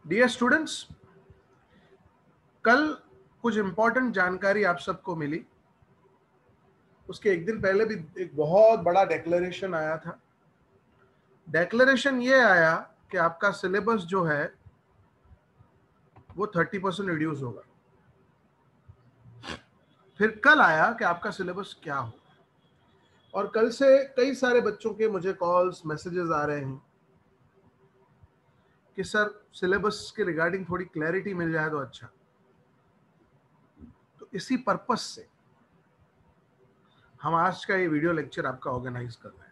Dear students, कल कुछ important जानकारी आप सबको मिली। उसके एक दिन पहले भी एक बहुत बड़ा डिक्लेरेशन आया था। डिक्लेरेशन ये आया कि आपका सिलेबस जो है वो 30% रिड्यूस होगा। फिर कल आया कि आपका सिलेबस क्या होगा, और कल से कई सारे बच्चों के मुझे कॉल्स मैसेजेस आ रहे हैं कि सर सिलेबस के रिगार्डिंग थोड़ी क्लैरिटी मिल जाए तो अच्छा। तो इसी पर्पस से हम आज का ये वीडियो लेक्चर आपका ऑर्गेनाइज कर रहे हैं,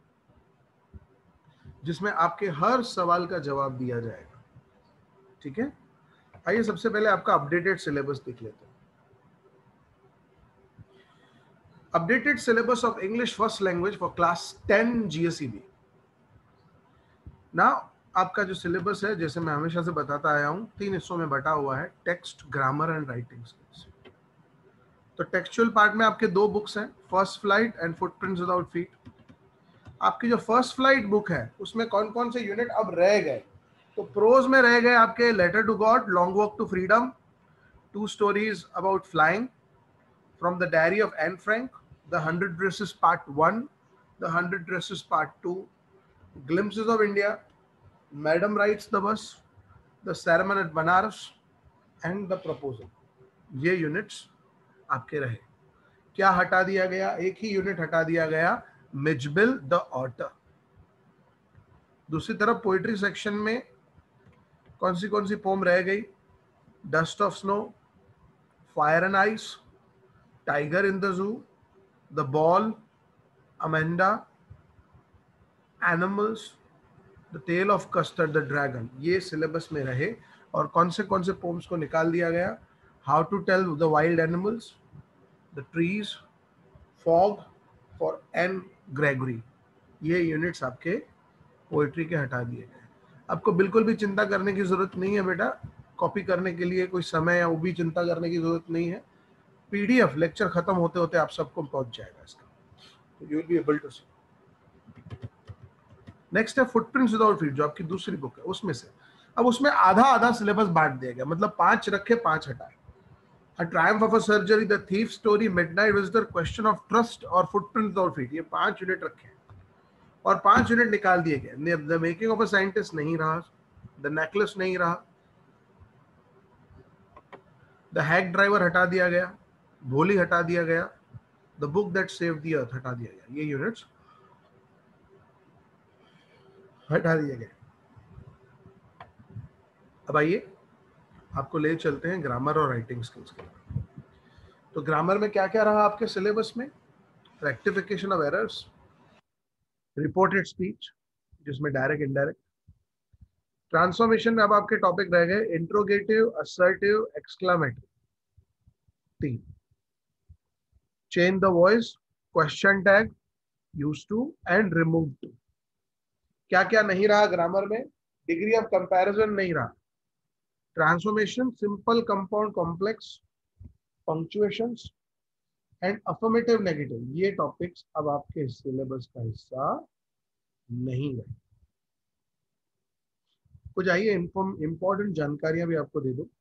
जिसमें आपके हर सवाल का जवाब दिया जाएगा। ठीक है, आइए सबसे पहले आपका अपडेटेड सिलेबस देख लेते हैं। Updated syllabus of English first language for class 10 GSEB। ना आपका जो सिलेबस है, जैसे मैं हमेशा से बताता आया हूं, 3 हिस्सों में बटा हुआ है, text, grammar and writing skills. तो टेक्सचुअल पार्ट में आपके 2 बुक्स हैं, first flight and footprints without feet. आपकी जो फर्स्ट फ्लाइट बुक है उसमें कौन कौन से यूनिट अब रह गए? तो प्रोज में रह गए आपके letter to God, long walk to freedom, 2 stories about flying from the diary of Anne Frank, the 100 dresses part 1, the 100 dresses part 2, glimpses of India, madam rides the bus, the sermon at Banaras and the proposal. ये units आपके रहे। क्या हटा दिया गया? एक ही unit हटा दिया गया, मिजबिल द ऑटर। दूसरी तरफ पोइट्री सेक्शन में कौन सी पोम रह गई? Dust of snow, fire and ice, tiger in the zoo, the ball, Amanda, animals, the tale of custard the dragon. ये सिलेबस में रहे। और कौन से पोम्स को निकाल दिया गया? How to tell the wild animals, the trees, fog for Anne Gregory. ये यूनिट्स आपके पोइट्री के हटा दिए गए। आपको बिल्कुल भी चिंता करने की जरूरत नहीं है बेटा, कॉपी करने के लिए कोई समय या वो भी चिंता करने की जरूरत नहीं है। पीडीएफ लेक्चर खत्म होते होते आप सबको पहुंच जाएगा इसका, तो you will be able to see. Next है फुटप्रिंट्स विदाउट फीट, जो आपकी दूसरी बुक है उसमें से। अब उसमें आधा आधा सिलेबस बांट दिया गया, मतलब 5 रखे 5 हटाए। A Triumph of a Surgery, The Thief Story, Midnight Visitor, Question of Trust और Footprints Without Feet, ये 5 यूनिट रखे हैं और 5 यूनिट निकाल दिए गए। The making of a scientist नहीं रहा, द नेकलेस नहीं रहा, द हैक ड्राइवर हटा दिया गया, भोली हटा दिया गया, the book that saved the earth हटा दिया गया। ये यूनिट्स हटा दिए गए। अब आइए आपको ले चलते हैं ग्रामर और राइटिंग स्किल्स के लिए। तो ग्रामर में क्या क्या रहा आपके सिलेबस में? Rectification of errors, reported speech जिसमें डायरेक्ट इनडायरेक्ट। ट्रांसफॉर्मेशन में अब आपके टॉपिक रह गए interrogative, assertive, exclamatory 3, change the voice, question tag, use to and remove to. क्या क्या नहीं रहा ग्रामर में? डिग्री ऑफ कंपैरिजन नहीं रहा, transformation, simple, compound, complex, punctuations and affirmative, negative, ये टॉपिक्स अब आपके सिलेबस का हिस्सा नहीं रहे। कुछ आइए इंपॉर्टेंट जानकारियां भी आपको दे दो।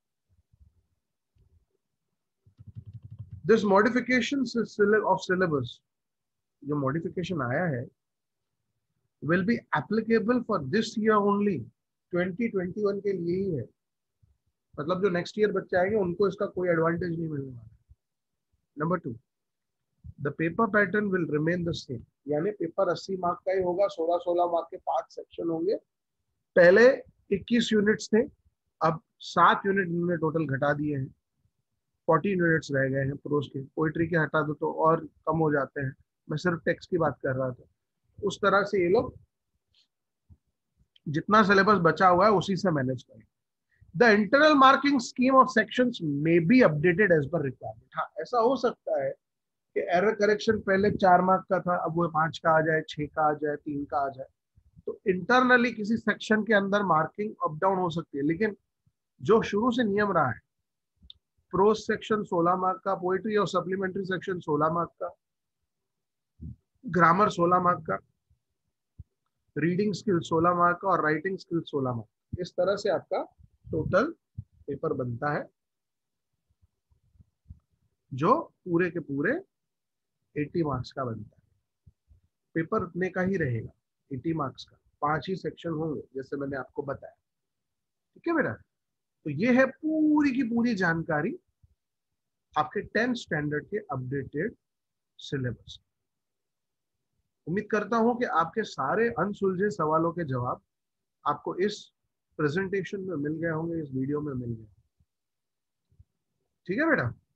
दिस मॉडिफिकेशन ऑफ सिलेबस, जो मॉडिफिकेशन आया है, will be applicable for this year only, 2021 के लिए ही है। मतलब जो नेक्स्ट ईयर बच्चे आएंगे उनको इसका कोई एडवांटेज नहीं मिलने वाला। Number 2, the paper pattern will remain the same, यानी पेपर 80 मार्क का ही होगा। 16 मार्क के 5 सेक्शन होंगे। पहले 21 यूनिट्स थे, अब 7 यूनिट इन्होंने टोटल घटा दिए हैं, 14 यूनिट्स रह गए हैं प्रोज के। पोइट्री के हटा दो तो और कम हो जाते हैं, मैं सिर्फ टेक्स्ट की बात कर रहा था। उस तरह से ये लोग जितना सिलेबस बचा हुआ है उसी से मैनेज करें। The internal marking scheme of sections may be updated as per requirement. हाँ, ऐसा हो सकता है कि एरर करेक्शन पहले 4 मार्क का था, अब वो 5 का आ जाए, 6 का आ जाए, 3 का आ जाए। तो इंटरनली किसी सेक्शन के अंदर मार्किंग अप डाउन हो सकती है, लेकिन जो शुरू से नियम रहा है, प्रोज सेक्शन 16 मार्क का, पोइट्री और सप्लीमेंट्री सेक्शन 16 मार्क का, ग्रामर 16 मार्क का, रीडिंग स्किल 16 मार्क का और राइटिंग स्किल 16 मार्क, इस तरह से आपका टोटल पेपर बनता है जो पूरे के पूरे 80 मार्क्स का बनता है। पेपर उतने का ही रहेगा, 80 मार्क्स का, 5 ही सेक्शन होंगे जैसे मैंने आपको बताया। ठीक है बेटा, तो ये है पूरी की पूरी जानकारी आपके 10th स्टैंडर्ड के अपडेटेड सिलेबस। उम्मीद करता हूं कि आपके सारे अनसुलझे सवालों के जवाब आपको इस प्रेजेंटेशन में मिल गए होंगे, इस वीडियो में मिल गए। ठीक है बेटा।